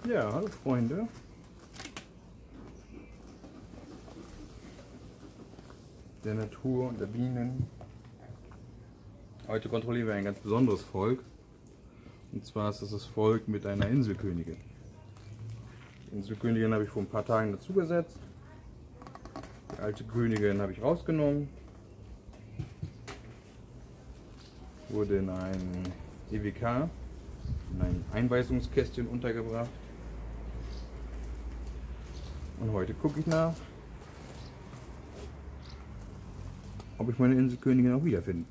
Ja, hallo Freunde. Der Natur und der Bienen. Heute kontrollieren wir ein ganz besonderes Volk. Und zwar ist das das Volk mit einer Inselkönigin. Die Inselkönigin habe ich vor ein paar Tagen dazugesetzt. Die alte Königin habe ich rausgenommen. Wurde in ein EWK, in ein Einweisungskästchen untergebracht. Und heute gucke ich nach, ob ich meine Inselkönigin auch wiederfinde.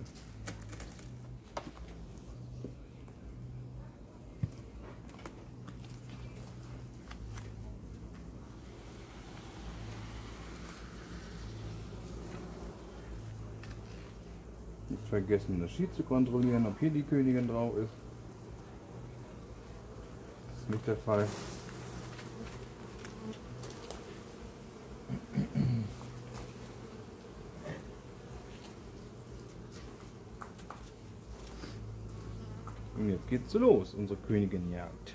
Nicht vergessen, das Sheet zu kontrollieren, ob hier die Königin drauf ist. Das ist nicht der Fall. Und jetzt geht's so los, unsere Königinjagd.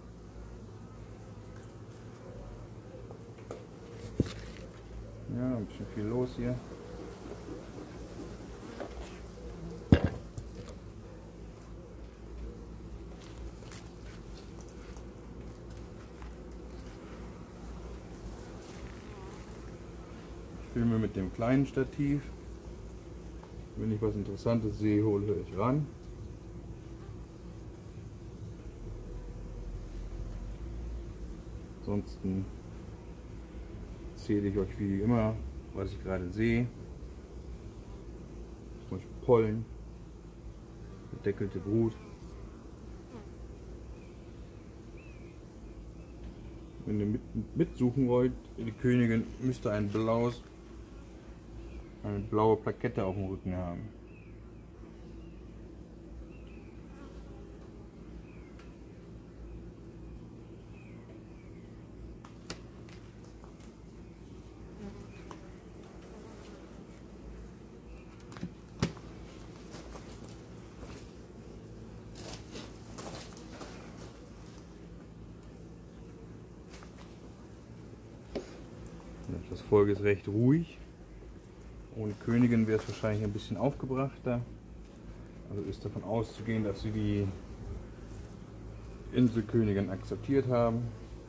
Ja, ein bisschen viel los hier. Ich filme mit dem kleinen Stativ. Wenn ich was Interessantes sehe, hole ich ran. Ansonsten erzähle ich euch wie immer, was ich gerade sehe. Zum Beispiel Pollen, verdeckelte Brut. Wenn ihr mitsuchen wollt, die Königin müsste eine blaue Plakette auf dem Rücken haben. Das Volk ist recht ruhig. Ohne Königin wäre es wahrscheinlich ein bisschen aufgebrachter. Also ist davon auszugehen, dass sie die Inselkönigin akzeptiert haben.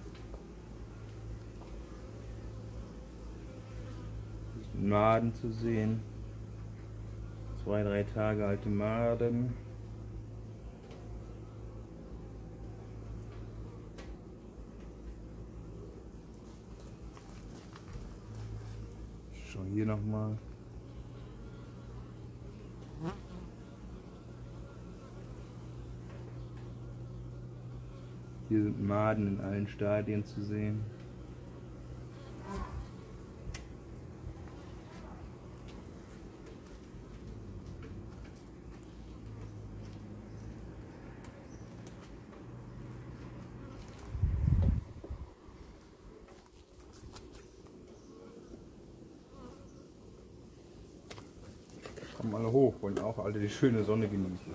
Maden zu sehen. 2-3 Tage alte Maden. Ich schaue hier nochmal. Hier sind Maden in allen Stadien zu sehen. Kommen alle hoch, wollen auch alle die schöne Sonne genießen.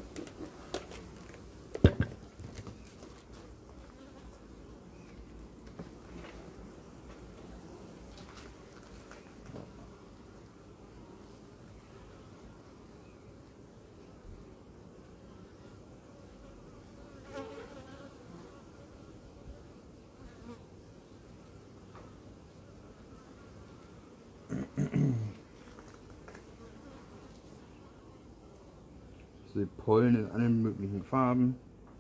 Ich sehe Pollen in allen möglichen Farben.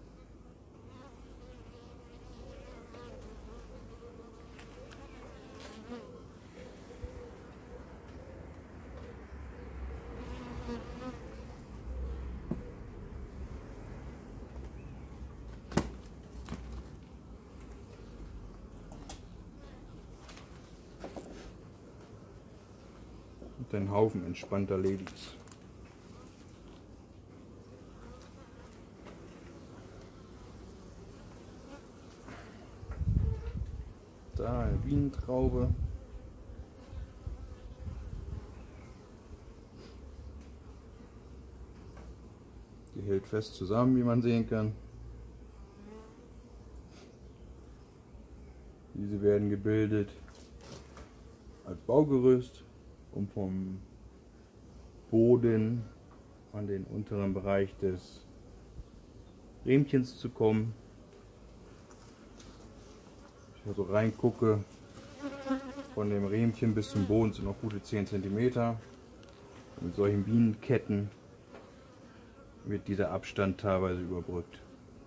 Und ein Haufen entspannter Ladies. Da eine Bienentraube. Die hält fest zusammen, wie man sehen kann. Diese werden gebildet als Baugerüst, um vom Boden an den unteren Bereich des Riemchens zu kommen. Wenn ich also reingucke, von dem Riemchen bis zum Boden sind noch gute 10 cm. Mit solchen Bienenketten wird dieser Abstand teilweise überbrückt.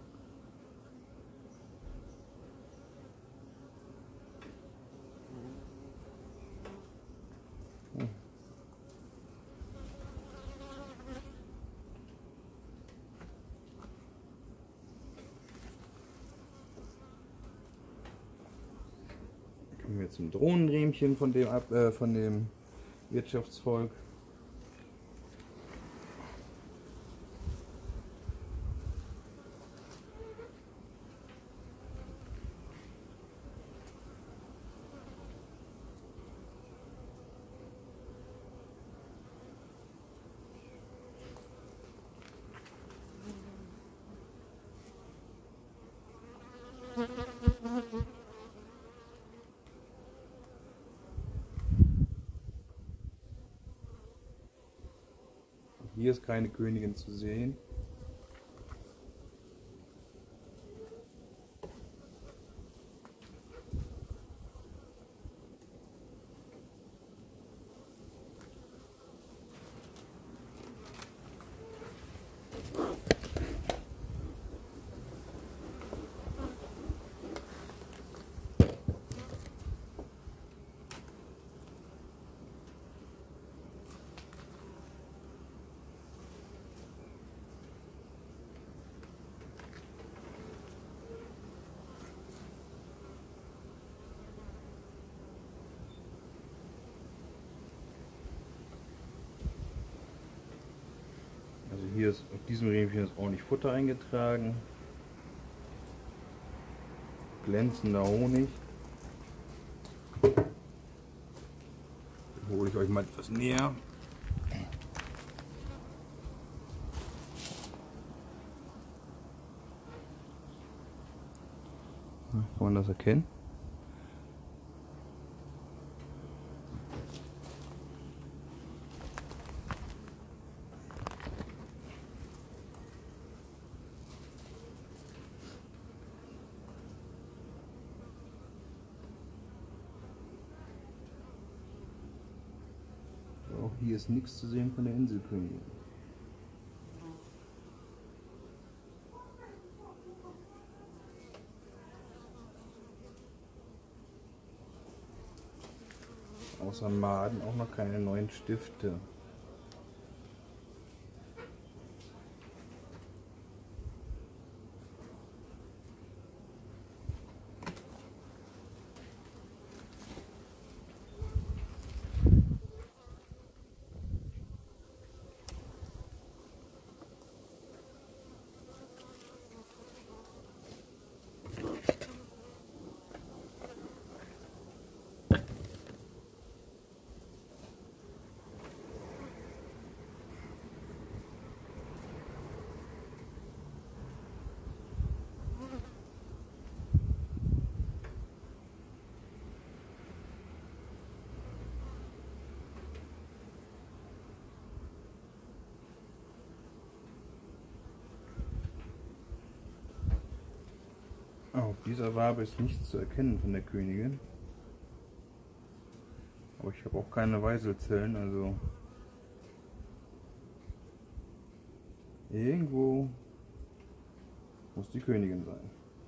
Kommen wir zum Drohnenriemchen von dem Wirtschaftsvolk. Hier ist keine Königin zu sehen. Also hier ist auf diesem Riemchen ist ordentlich Futter eingetragen. Glänzender Honig. Den hole ich euch mal etwas näher. Kann man das erkennen? Auch hier ist nichts zu sehen von der Inselkönigin. Außer Maden auch noch keine neuen Stifte. Auf dieser Wabe ist nichts zu erkennen von der Königin. Aber ich habe auch keine Weißelzellen, also irgendwo muss die Königin sein.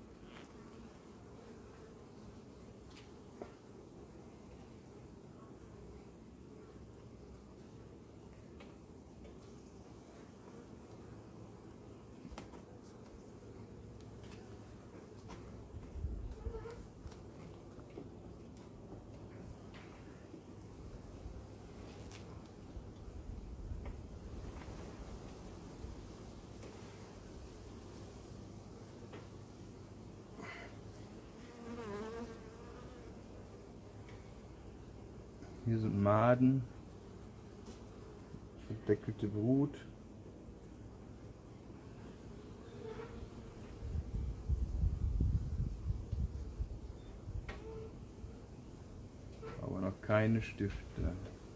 Hier sind Maden, verdeckelte Brut. Noch keine Stifte.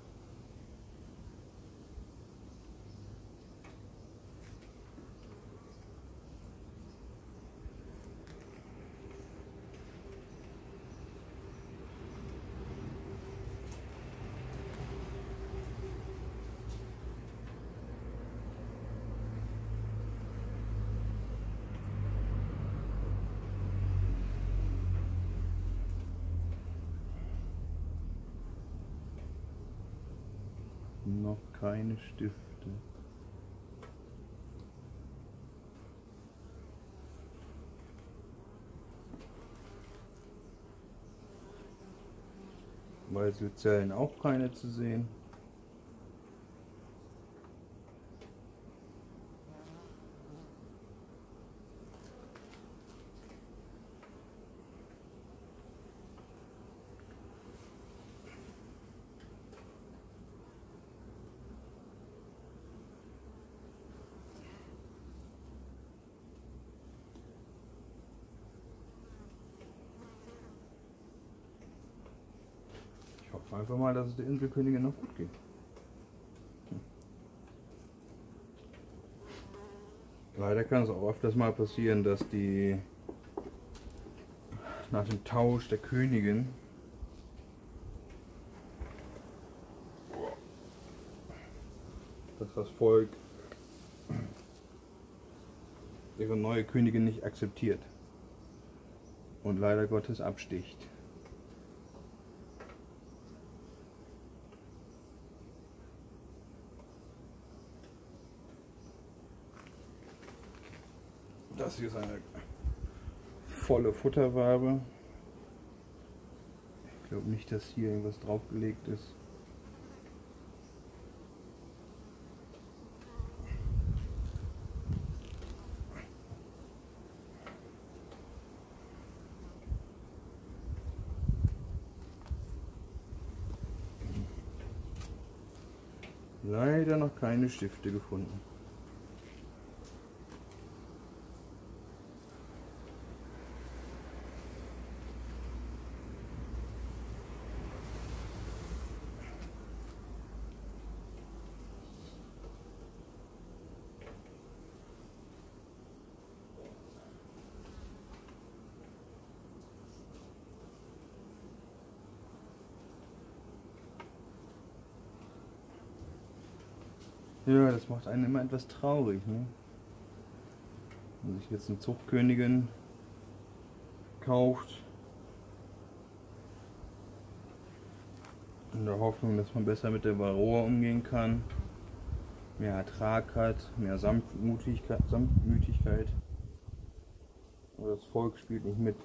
Noch keine Stifte. Weißelzellen auch keine zu sehen. Ich hoffe einfach mal, dass es der Inselkönigin noch gut geht. Leider kann es auch öfters mal passieren, dass die nach dem Tausch der Königin dass das Volk ihre neue Königin nicht akzeptiert und leider Gottes absticht. Das hier ist eine volle Futterwabe. Ich glaube nicht, dass hier irgendwas draufgelegt ist. Leider noch keine Stifte gefunden. Ja, das macht einen immer etwas traurig, ne? Wenn sich jetzt eine Zuchtkönigin kauft, in der Hoffnung, dass man besser mit der Varroa umgehen kann, mehr Ertrag hat, mehr Sanftmütigkeit. Aber das Volk spielt nicht mit.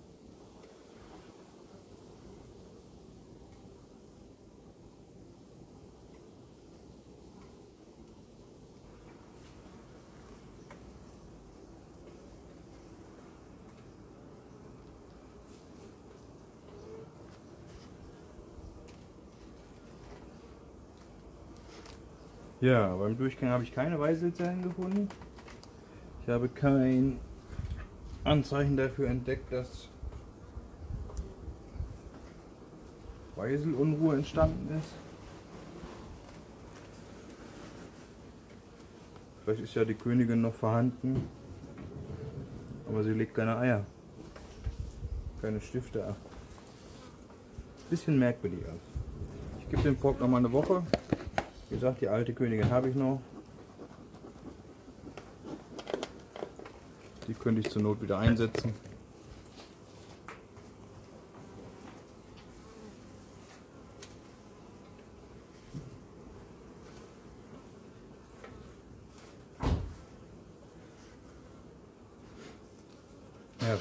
Ja, beim Durchgang habe ich keine Weißelzellen gefunden. Ich habe kein Anzeichen dafür entdeckt, dass Weiselunruhe entstanden ist. Vielleicht ist ja die Königin noch vorhanden, aber sie legt keine Eier, keine Stifte ab. Bisschen merkwürdig aus. Ich gebe dem Volk noch mal eine Woche. Wie gesagt, die alte Königin habe ich noch. Die könnte ich zur Not wieder einsetzen. Ja.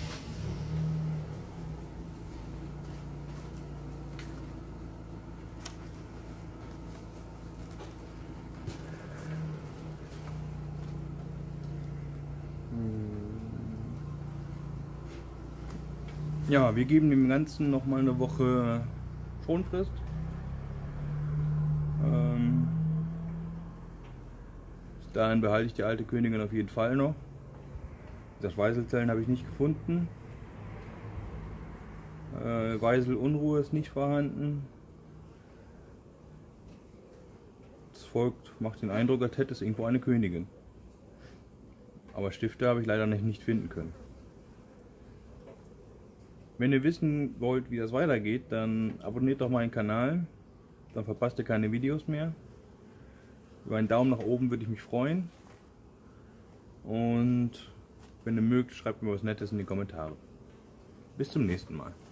Ja, wir geben dem Ganzen noch mal eine Woche Schonfrist. Bis dahin behalte ich die alte Königin auf jeden Fall noch. Das Weißelzellen habe ich nicht gefunden. Weiselunruhe ist nicht vorhanden. Das Volk macht den Eindruck, als hätte es irgendwo eine Königin. Aber Stifte habe ich leider nicht finden können. Wenn ihr wissen wollt, wie das weitergeht, dann abonniert doch meinen Kanal. Dann verpasst ihr keine Videos mehr. Über einen Daumen nach oben würde ich mich freuen. Und wenn ihr mögt, schreibt mir was Nettes in die Kommentare. Bis zum nächsten Mal.